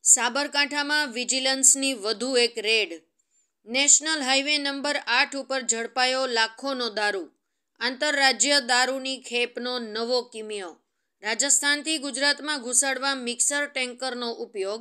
સાબરકાંઠામાં વિજિલન્સની વધુ એક રેડ। નેશનલ હાઈવે નંબર 8 ઉપર ઝડપાયો લાખોનો દારૂ। આંતરરાજ્ય દારૂની ખેપનો નવો કિમિયો। રાજસ્થાનથી ગુજરાતમાં ઘુસાડવા મિક્સર ટેન્કરનો ઉપયોગ।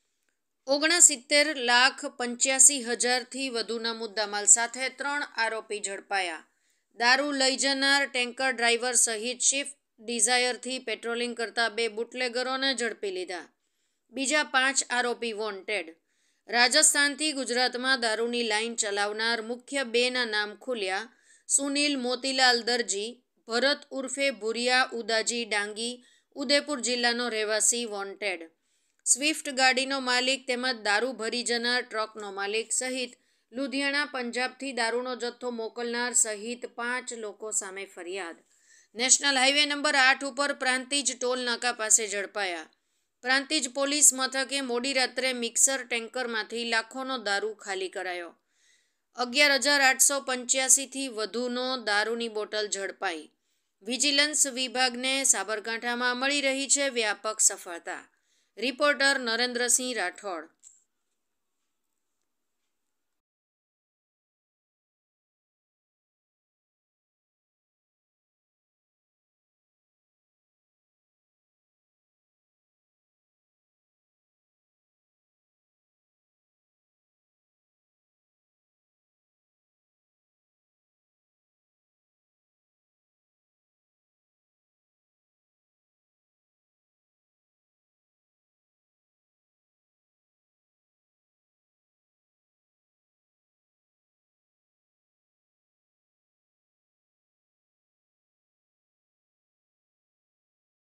69,85,000થી વધુના મુદ્દામાલ સાથે 3 આરોપી ઝડપાયા। દારૂ લઈ જનાર ટેન્કર ડ્રાઈવર સહિત સ્વિફ્ટ ડિઝાયરથી પેટ્રોલિંગ કરતા 2 બુટલેગરોને ઝડપી લીધા। બીજા 5 આરોપી વોન્ટેડ। રાજસ્થાનથી ગુજરાતમાં દારૂની લાઇન ચલાવનાર મુખ્ય 2ના નામ ખુલ્યા। સુનિલ મોતીલાલ દરજી, ભરત ઉર્ફે ભુરિયા ઉદાજી ડાંગી, ઉદયપુર જિલ્લાનો રહેવાસી વોન્ટેડ। સ્વિફ્ટ ગાડીનો માલિક તેમજ દારૂ ભરી જનાર ટ્રકનો માલિક સહિત લુધિયાણા પંજાબથી દારૂનો જથ્થો મોકલનાર સહિત 5 લોકો સામે ફરિયાદ। નેશનલ હાઈવે નંબર 8 ઉપર પ્રાંતિજ ટોલ નાકા પાસે ઝડપાયા। પ્રાંતિજ પોલીસ મથકે મોડી રાત્રે મિક્સર ટેન્કરમાંથી લાખોનો દારૂ ખાલી કરાયો। 11,885થી વધુનો દારૂની બોટલ ઝડપાઈ। વિજિલન્સ વિભાગને સાબરકાંઠામાં મળી રહી છે વ્યાપક સફળતા। રિપોર્ટર નરેન્દ્રસિંહ રાઠોડ।